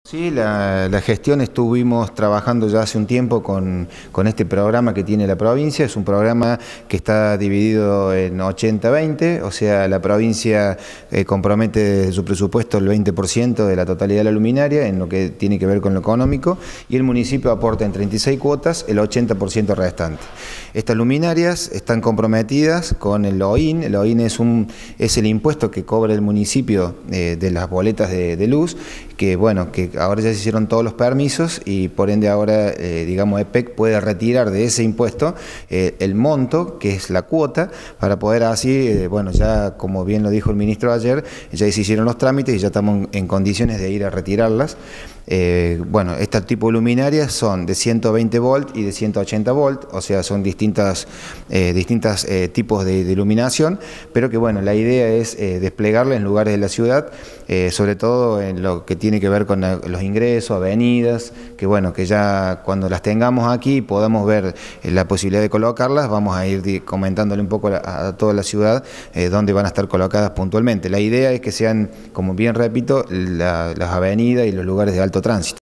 Sí, la gestión estuvimos trabajando ya hace un tiempo con este programa que tiene la provincia. Es un programa que está dividido en 80-20, o sea, la provincia compromete de su presupuesto el 20% de la totalidad de la luminaria en lo que tiene que ver con lo económico, y el municipio aporta en 36 cuotas el 80% restante. Estas luminarias están comprometidas con el OIN. El OIN es el impuesto que cobra el municipio de las boletas de luz, que bueno, que ahora ya se hicieron todos los permisos y por ende ahora, digamos, EPEC puede retirar de ese impuesto el monto, que es la cuota, para poder así, bueno, ya como bien lo dijo el ministro ayer, ya se hicieron los trámites y ya estamos en condiciones de ir a retirarlas. Bueno, este tipo de luminarias son de 120 volt y de 180 volt, o sea, son distintos tipos de iluminación, pero que bueno, la idea es desplegarla en lugares de la ciudad, sobre todo en lo que tiene que ver con los ingresos, avenidas, que bueno, que ya cuando las tengamos aquí podamos ver la posibilidad de colocarlas, vamos a ir comentándole un poco a toda la ciudad dónde van a estar colocadas puntualmente. La idea es que sean, como bien repito, las avenidas y los lugares de alto tránsito.